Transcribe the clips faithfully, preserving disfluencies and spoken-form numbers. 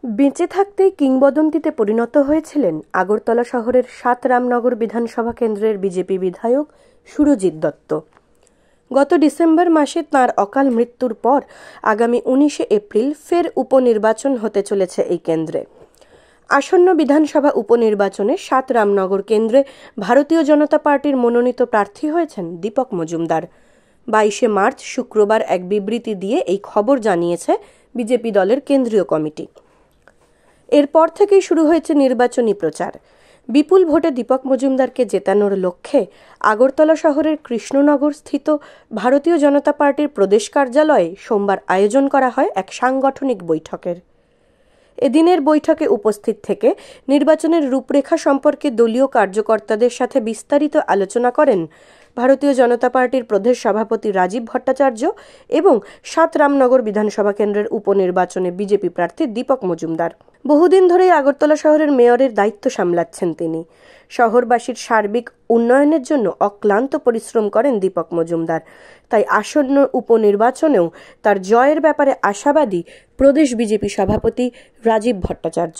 বেঁচে থাকতেই কিংবদন্তিতে পরিণত হয়েছিলেন আগরতলা শহরের সাত রামনগর বিধানসভা কেন্দ্রের বিজেপি বিধায়ক সুরজিৎ দত্ত। গত ডিসেম্বর মাসে তাঁর অকাল মৃত্যুর পর আগামী উনিশে এপ্রিল ফের উপনির্বাচন হতে চলেছে এই কেন্দ্রে। আসন্ন বিধানসভা উপনির্বাচনে সাত রামনগর কেন্দ্রে ভারতীয় জনতা পার্টির মনোনীত প্রার্থী হয়েছেন দীপক মজুমদার। বাইশে মার্চ শুক্রবার এক বিবৃতি দিয়ে এই খবর জানিয়েছে বিজেপি দলের কেন্দ্রীয় কমিটি। এরপর থেকেই শুরু হয়েছে নির্বাচনী প্রচার। বিপুল ভোটে দীপক মজুমদারকে জেতানোর লক্ষ্যে আগরতলা শহরের কৃষ্ণনগর স্থিত ভারতীয় জনতা পার্টির প্রদেশ কার্যালয়ে সোমবার আয়োজন করা হয় এক সাংগঠনিক বৈঠকের। এদিনের বৈঠকে উপস্থিত থেকে নির্বাচনের রূপরেখা সম্পর্কে দলীয় কার্যকর্তাদের সাথে বিস্তারিত আলোচনা করেন ভারতীয় জনতা পার্টির প্রদেশ সভাপতি রাজীব ভট্টাচার্য এবং সাত রামনগর বিধানসভা কেন্দ্রের উপনির্বাচনে বিজেপি প্রার্থী দীপক মজুমদার। বহুদিন ধরেই আগরতলা শহরের মেয়রের দায়িত্ব সামলাচ্ছেন তিনি। শহরবাসীর সার্বিক উন্নয়নের জন্য অক্লান্ত পরিশ্রম করেন দীপক মজুমদার। তাই আসন্ন উপনির্বাচনেও তার জয়ের ব্যাপারে আশাবাদী প্রদেশ বিজেপি সভাপতি রাজীব ভট্টাচার্য।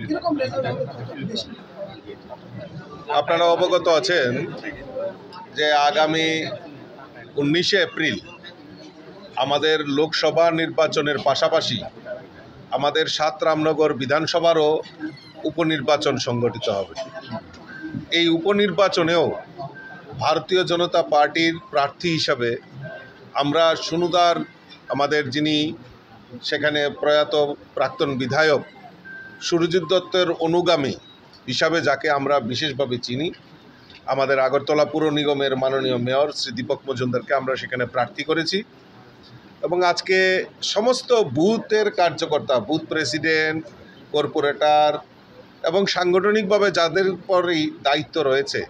আপনারা অবগত আছেন যে আগামী উনিশে এপ্রিল আমাদের লোকসভা নির্বাচনের পাশাপাশি আমাদের সাত রামনগর বিধানসভারও উপনির্বাচন সংগঠিত হবে। এই উপনির্বাচনেও ভারতীয় জনতা পার্টির প্রার্থী হিসাবে আমরা সুনুদার আমাদের যিনি সেখানে প্রয়াত প্রাক্তন বিধায়ক সুরজিৎ দত্তের অনুগামী হিসাবে যাকে আমরা বিশেষভাবে চিনি, আমাদের আগরতলা পুর নিগমের মাননীয় মেয়র শ্রী দীপক মজুমদারকে আমরা সেখানে প্রার্থী করেছি। এবং আজকে সমস্ত বুথের কার্যকর্তা, বুথ প্রেসিডেন্ট, কর্পোরেটর এবং সাংগঠনিকভাবে যাদের পরেই দায়িত্ব রয়েছে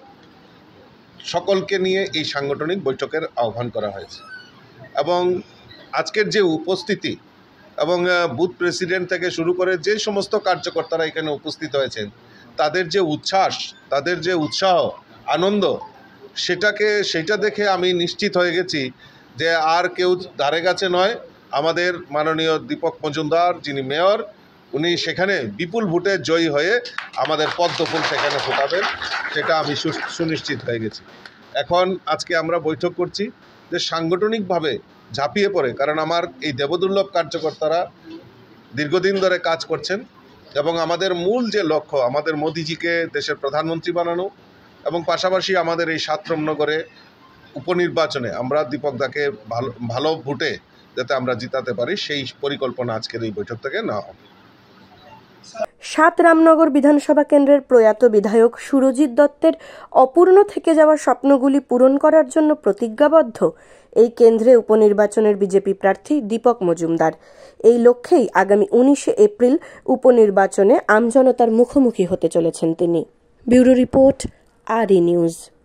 সকলকে নিয়ে এই সাংগঠনিক বৈঠকের আহ্বান করা হয়েছে। এবং আজকের যে উপস্থিতি এবং বুথ প্রেসিডেন্ট থেকে শুরু করে যে সমস্ত কার্যকর্তারা এখানে উপস্থিত হয়েছেন তাদের যে উচ্ছ্বাস, তাদের যে উৎসাহ, আনন্দ, সেটাকে সেটা দেখে আমি নিশ্চিত হয়ে গেছি যে আর কেউ ধারে কাছে নয়, আমাদের মাননীয় দীপক মজুমদার যিনি মেয়র, উনি সেখানে বিপুল ভোটে জয়ী হয়ে আমাদের পদ্মফুল সেখানে ফোটাবেন, সেটা আমি সুনিশ্চিত হয়ে গেছি। এখন আজকে আমরা বৈঠক করছি যে সাংগঠনিকভাবে ঝাঁপিয়ে পড়ে, কারণ আমার এই দেবদুর্লভ কার্যকর্তারা দীর্ঘদিন ধরে কাজ করছেন এবং আমাদের মূল যে লক্ষ্য আমাদের মোদিজিকে দেশের প্রধানমন্ত্রী বানানো এবং পাশাপাশি আমাদের এই সাত রামনগরে উপনির্বাচনে আমরা দীপকদাকে ভালো ভালো ভোটে যাতে আমরা জিতাতে পারি, সেই পরিকল্পনা আজকের এই বৈঠক থেকে নেওয়া হবে। সাত রামনগর বিধানসভা কেন্দ্রের প্রয়াত বিধায়ক সুরজিৎ দত্তের অপূর্ণ থেকে যাওয়া স্বপ্নগুলি পূরণ করার জন্য প্রতিজ্ঞাবদ্ধ এই কেন্দ্রে উপনির্বাচনের বিজেপি প্রার্থী দীপক মজুমদার। এই লক্ষ্যেই আগামী উনিশে এপ্রিল উপনির্বাচনে আমজনতার মুখোমুখি হতে চলেছেন তিনি। ব্যুরো রিপোর্ট, আর ই নিউজ।